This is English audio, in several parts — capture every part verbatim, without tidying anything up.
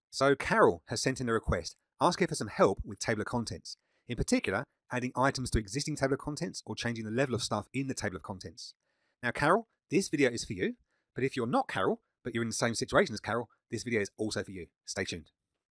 So Carol has sent in a request asking for some help with table of contents, in particular adding items to existing table of contents or changing the level of stuff in the table of contents. Now Carol, this video is for you, but if you're not Carol, but you're in the same situation as Carol, this video is also for you. Stay tuned.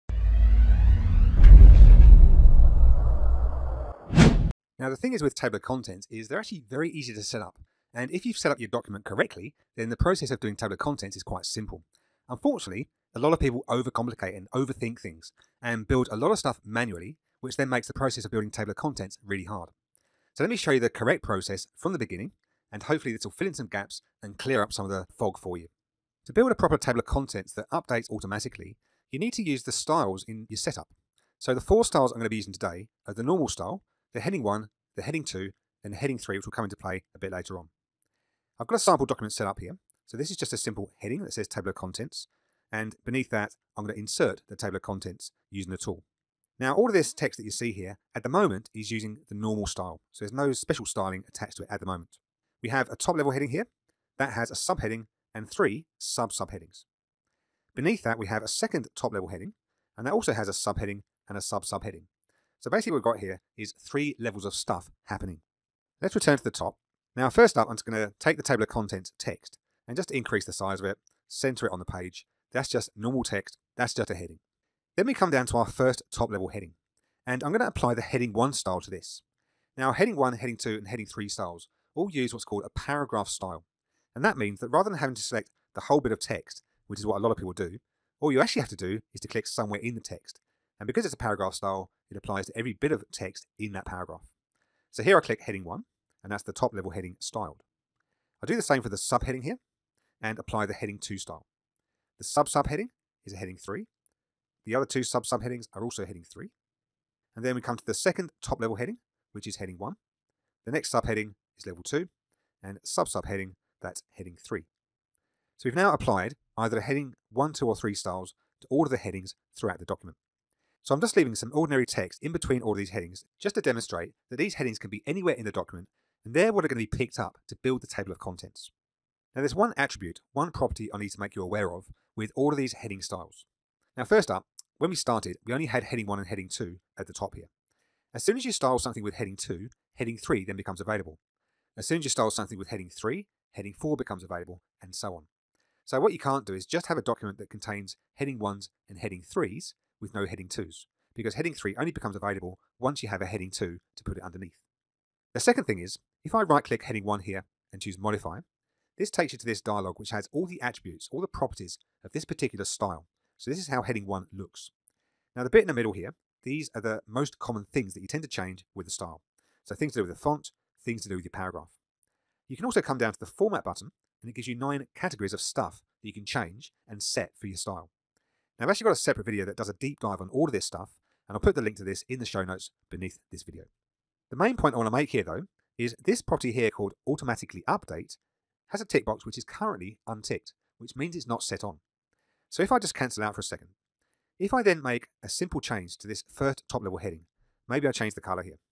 Now the thing is with table of contents is they're actually very easy to set up, and if you've set up your document correctly, then the process of doing table of contents is quite simple. Unfortunately, a lot of people overcomplicate and overthink things and build a lot of stuff manually, which then makes the process of building table of contents really hard. So let me show you the correct process from the beginning, and hopefully this will fill in some gaps and clear up some of the fog for you. To build a proper table of contents that updates automatically, you need to use the styles in your setup. So the four styles I'm going to be using today are the normal style, the heading one, the heading two, and the heading three, which will come into play a bit later on. I've got a sample document set up here. So this is just a simple heading that says table of contents. And beneath that, I'm going to insert the table of contents using the tool. Now, all of this text that you see here at the moment is using the normal style. So there's no special styling attached to it at the moment. We have a top level heading here that has a subheading and three sub-subheadings. Beneath that, we have a second top level heading, and that also has a subheading and a sub-subheading. So basically what we've got here is three levels of stuff happening. Let's return to the top. Now, first up, I'm just going to take the table of contents text and just increase the size of it, center it on the page. That's just normal text. That's just a heading. Then we come down to our first top level heading, and I'm going to apply the heading one style to this. Now, heading one, heading two, and heading three styles all use what's called a paragraph style. And that means that rather than having to select the whole bit of text, which is what a lot of people do, all you actually have to do is to click somewhere in the text. And because it's a paragraph style, it applies to every bit of text in that paragraph. So here I click heading one, and that's the top level heading styled. I'll do the same for the subheading here and apply the heading two style. The sub-subheading is a heading three. The other two sub-subheadings are also heading three. And then we come to the second top level heading, which is heading one. The next subheading is level two, and sub-subheading, that's heading three. So we've now applied either a heading one, two, or three styles to all of the headings throughout the document. So I'm just leaving some ordinary text in between all of these headings just to demonstrate that these headings can be anywhere in the document, and they're what are going to be picked up to build the table of contents. Now there's one attribute, one property I need to make you aware of with all of these heading styles. Now first up, when we started, we only had heading one and heading two at the top here. As soon as you style something with heading two, heading three then becomes available. As soon as you style something with heading three, heading four becomes available, and so on. So what you can't do is just have a document that contains heading ones and heading threes with no heading twos, because heading three only becomes available once you have a heading two to put it underneath. The second thing is, if I right click heading one here and choose modify, this takes you to this dialog which has all the attributes, all the properties of this particular style. So this is how heading one looks. Now the bit in the middle here, these are the most common things that you tend to change with the style. So things to do with the font, things to do with your paragraph. You can also come down to the format button, and it gives you nine categories of stuff that you can change and set for your style. Now I've actually got a separate video that does a deep dive on all of this stuff, and I'll put the link to this in the show notes beneath this video. The main point I want to make here though, is this property here called automatically update has a tick box which is currently unticked, which means it's not set on. So if I just cancel out for a second, if I then make a simple change to this first top level heading, maybe I change the color here.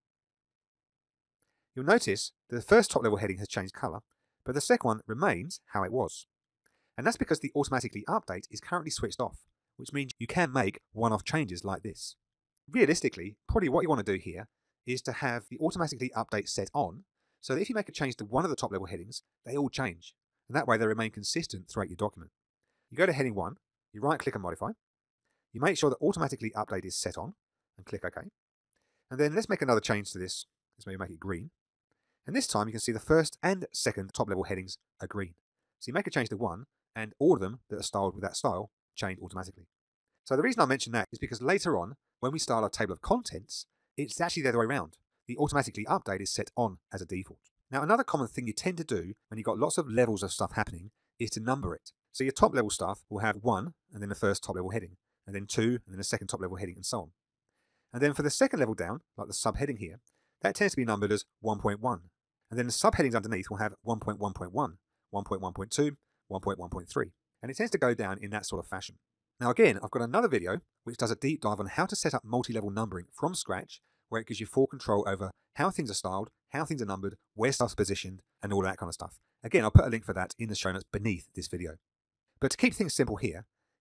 You'll notice that the first top level heading has changed color, but the second one remains how it was. And that's because the automatically update is currently switched off, which means you can make one-off changes like this. Realistically, probably what you want to do here is to have the automatically update set on, so that if you make a change to one of the top level headings, they all change. And that way they remain consistent throughout your document. You go to heading one, you right click and modify. You make sure that automatically update is set on and click OK. And then let's make another change to this. Let's maybe make it green. And this time you can see the first and second top level headings are green. So you make a change to one and all of them that are styled with that style change automatically. So the reason I mention that is because later on, when we style our table of contents, it's actually the other way around. The automatically update is set on as a default. Now another common thing you tend to do when you've got lots of levels of stuff happening is to number it. So your top level stuff will have one and then the first top level heading, and then two and then the second top level heading, and so on. And then for the second level down, like the subheading here, that tends to be numbered as one point one. And then the subheadings underneath will have one point one point one, one point one point two, one point one point three. And it tends to go down in that sort of fashion. Now again, I've got another video which does a deep dive on how to set up multi-level numbering from scratch, where it gives you full control over how things are styled, how things are numbered, where stuff's positioned, and all that kind of stuff. Again, I'll put a link for that in the show notes beneath this video. But to keep things simple here,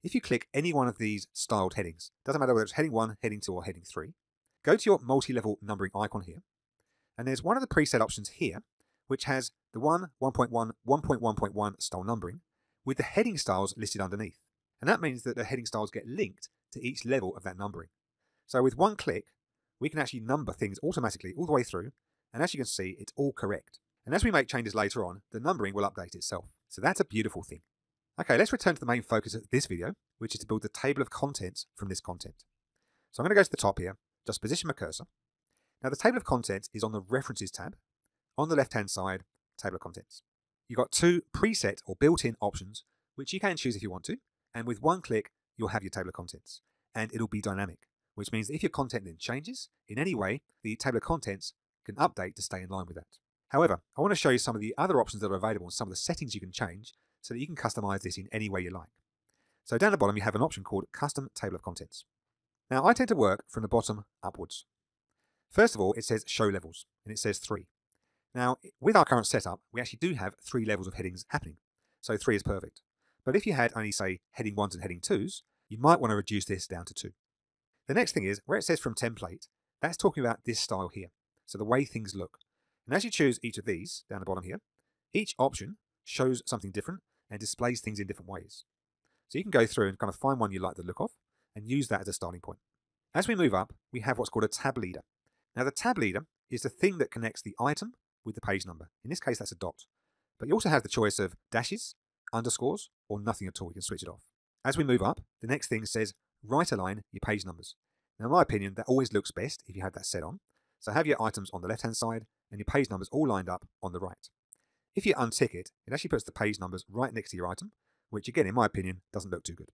if you click any one of these styled headings, doesn't matter whether it's heading one, heading two, or heading three, go to your multi-level numbering icon here, and there's one of the preset options here, which has the one, one point one, one point one point one style numbering, with the heading styles listed underneath. And that means that the heading styles get linked to each level of that numbering. So with one click, we can actually number things automatically all the way through, and as you can see, it's all correct. And as we make changes later on, the numbering will update itself. So that's a beautiful thing. Okay, let's return to the main focus of this video, which is to build the table of contents from this content. So I'm going to go to the top here, just position my cursor. Now the table of contents is on the References tab. On the left-hand side, Table of Contents. You've got two preset or built-in options, which you can choose if you want to, and with one click, you'll have your table of contents, and it'll be dynamic, which means that if your content then changes in any way, the table of contents can update to stay in line with that. However, I want to show you some of the other options that are available and some of the settings you can change so that you can customize this in any way you like. So down the bottom, you have an option called Custom Table of Contents. Now, I tend to work from the bottom upwards. First of all, it says Show Levels, and it says three. Now, with our current setup, we actually do have three levels of headings happening, so three is perfect. But if you had only, say, heading ones and heading twos, you might want to reduce this down to two. The next thing is, where it says From Template, that's talking about this style here, so the way things look. And as you choose each of these, down the bottom here, each option shows something different and displays things in different ways. So you can go through and kind of find one you like the look of, and use that as a starting point. As we move up, we have what's called a tab leader. Now the tab leader is the thing that connects the item with the page number. In this case, that's a dot. But you also have the choice of dashes, underscores, or nothing at all. You can switch it off. As we move up, the next thing says right align your page numbers. Now in my opinion, that always looks best if you have that set on. So have your items on the left-hand side and your page numbers all lined up on the right. If you untick it, it actually puts the page numbers right next to your item, which again, in my opinion, doesn't look too good.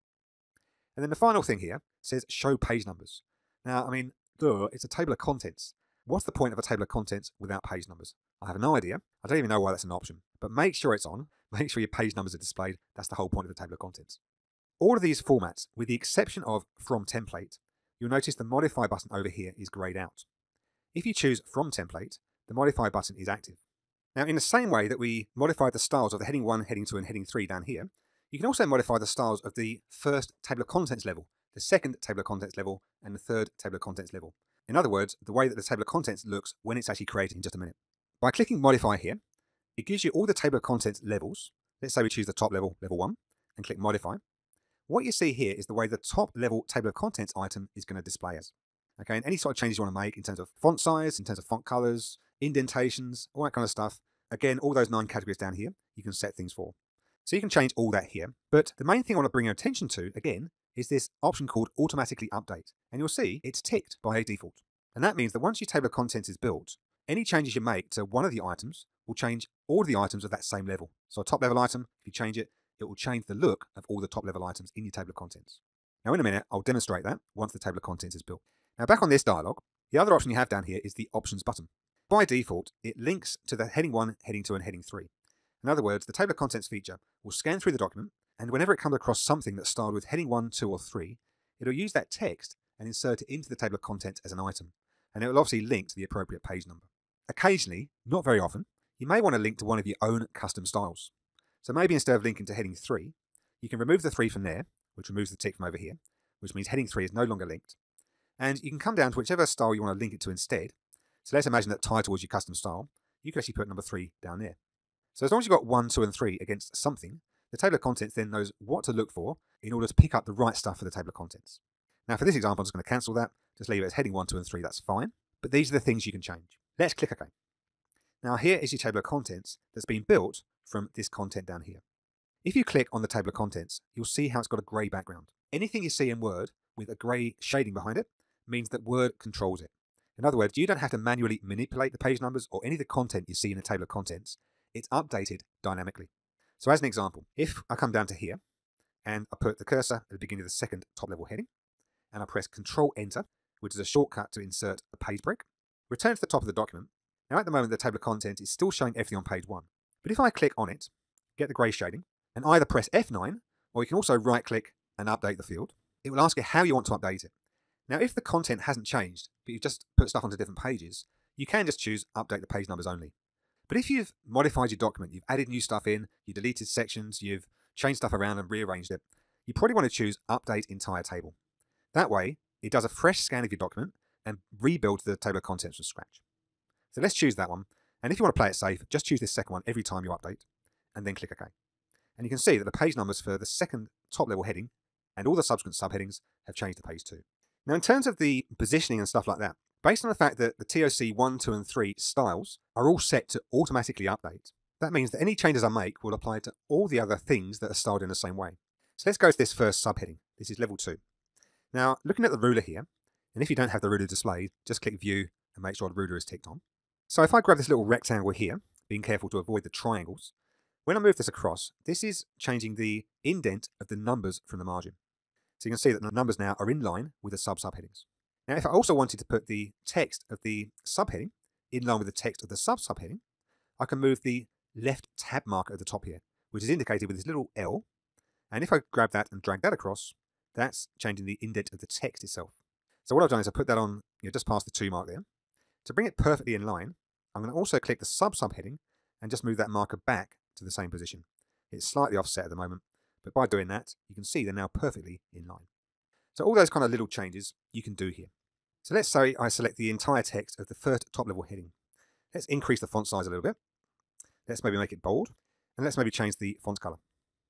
And then the final thing here says show page numbers. Now, I mean, duh, it's a table of contents. What's the point of a table of contents without page numbers? I have no idea. I don't even know why that's an option, but make sure it's on. Make sure your page numbers are displayed. That's the whole point of the table of contents. All of these formats, with the exception of From Template, you'll notice the Modify button over here is grayed out. If you choose From Template, the Modify button is active. Now, in the same way that we modified the styles of the heading one, heading two, and heading three down here, you can also modify the styles of the first table of contents level, the second table of contents level, and the third table of contents level. In other words, the way that the table of contents looks when it's actually created in just a minute. By clicking Modify here, it gives you all the table of contents levels. Let's say we choose the top level, level one, and click Modify. What you see here is the way the top level table of contents item is going to display as. Okay, and any sort of changes you want to make in terms of font size, in terms of font colors, indentations, all that kind of stuff. Again, all those nine categories down here, you can set things for. So you can change all that here. But the main thing I want to bring your attention to, again, is this option called Automatically Update. And you'll see it's ticked by default. And that means that once your table of contents is built, any changes you make to one of the items will change all of the items of that same level. So a top level item, if you change it, it will change the look of all the top level items in your table of contents. Now in a minute, I'll demonstrate that once the table of contents is built. Now back on this dialog, the other option you have down here is the Options button. By default, it links to the heading one, heading two, and heading three. In other words, the table of contents feature will scan through the document, and whenever it comes across something that's styled with heading one, two, or three, it'll use that text and insert it into the table of contents as an item, and it will obviously link to the appropriate page number. Occasionally, not very often, you may want to link to one of your own custom styles. So maybe instead of linking to heading three, you can remove the three from there, which removes the tick from over here, which means heading three is no longer linked, and you can come down to whichever style you want to link it to instead. So let's imagine that title was your custom style. You can actually put number three down there. So as long as you've got one, two, and three against something, the table of contents then knows what to look for in order to pick up the right stuff for the table of contents. Now for this example, I'm just going to cancel that. Just leave it as heading one, two, and three. That's fine. But these are the things you can change. Let's click OK. Now here is your table of contents that's been built from this content down here. If you click on the table of contents, you'll see how it's got a grey background. Anything you see in Word with a grey shading behind it means that Word controls it. In other words, you don't have to manually manipulate the page numbers or any of the content you see in the table of contents. It's updated dynamically. So as an example, if I come down to here and I put the cursor at the beginning of the second top level heading and I press Control Enter, which is a shortcut to insert a page break, return to the top of the document. Now at the moment the table of contents is still showing everything on page one. But if I click on it, get the grey shading, and either press F nine, or you can also right click and update the field, it will ask you how you want to update it. Now, if the content hasn't changed, but you've just put stuff onto different pages, you can just choose Update the Page Numbers Only. But if you've modified your document, you've added new stuff in, you deleted sections, you've changed stuff around and rearranged it, you probably want to choose Update Entire Table. That way, it does a fresh scan of your document and rebuilds the table of contents from scratch. So let's choose that one. And if you want to play it safe, just choose this second one every time you update, and then click OK. And you can see that the page numbers for the second top level heading and all the subsequent subheadings have changed to page two. Now, in terms of the positioning and stuff like that, based on the fact that the T O C one, two, and three styles are all set to automatically update, that means that any changes I make will apply to all the other things that are styled in the same way. So let's go to this first subheading. This is level two. Now, looking at the ruler here, and if you don't have the ruler displayed, just click View and make sure the ruler is ticked on. So if I grab this little rectangle here, being careful to avoid the triangles, when I move this across, this is changing the indent of the numbers from the margin. So you can see that the numbers now are in line with the sub-subheadings. Now, if I also wanted to put the text of the subheading in line with the text of the sub-subheading, I can move the left tab marker at the top here, which is indicated with this little L. And if I grab that and drag that across, that's changing the indent of the text itself. So what I've done is I put that on, you know, just past the two mark there. To bring it perfectly in line, I'm going to also click the sub-subheading and just move that marker back to the same position. It's slightly offset at the moment, but by doing that, you can see they're now perfectly in line. So all those kind of little changes you can do here. So let's say I select the entire text of the first top level heading. Let's increase the font size a little bit. Let's maybe make it bold, and let's maybe change the font color.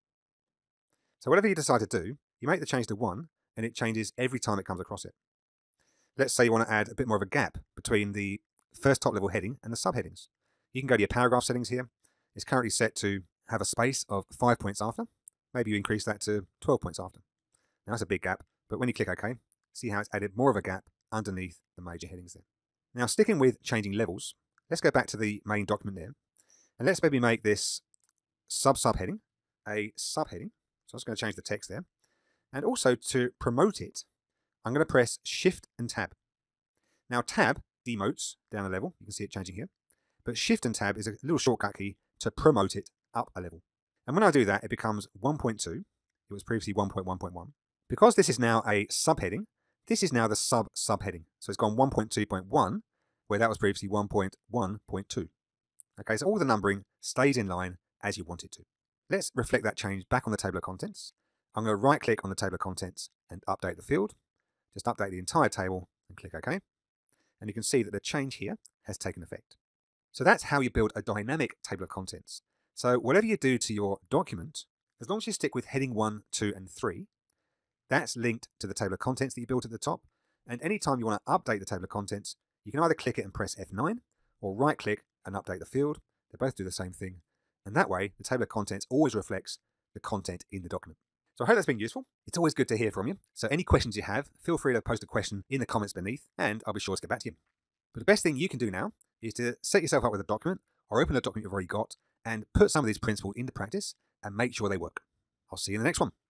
So whatever you decide to do, you make the change to one, and it changes every time it comes across it. Let's say you want to add a bit more of a gap between the first top level heading and the subheadings. You can go to your paragraph settings here. It's currently set to have a space of five points after. Maybe you increase that to twelve points after. Now that's a big gap, but when you click OK, see how it's added more of a gap underneath the major headings there. Now, sticking with changing levels, let's go back to the main document there, and let's maybe make this sub-subheading a subheading. So I'm just going to change the text there. And also to promote it, I'm going to press Shift and Tab. Now, Tab demotes down a level. You can see it changing here. But Shift and Tab is a little shortcut key to promote it up a level. And when I do that, it becomes one point two. It was previously one point one point one. Because this is now a subheading, this is now the sub-subheading. So it's gone one point two point one, where that was previously one point one point two. Okay, so all the numbering stays in line as you want it to. Let's reflect that change back on the table of contents. I'm going to right-click on the table of contents and update the field. Just update the entire table and click OK. And you can see that the change here has taken effect. So that's how you build a dynamic table of contents. So whatever you do to your document, as long as you stick with heading one, two, and three, that's linked to the table of contents that you built at the top. And anytime you want to update the table of contents, you can either click it and press F nine, or right-click and update the field. They both do the same thing. And that way, the table of contents always reflects the content in the document. So I hope that's been useful. It's always good to hear from you. So any questions you have, feel free to post a question in the comments beneath, and I'll be sure to get back to you. But the best thing you can do now is to set yourself up with a document, or open a document you've already got, and put some of these principles into practice, and make sure they work. I'll see you in the next one.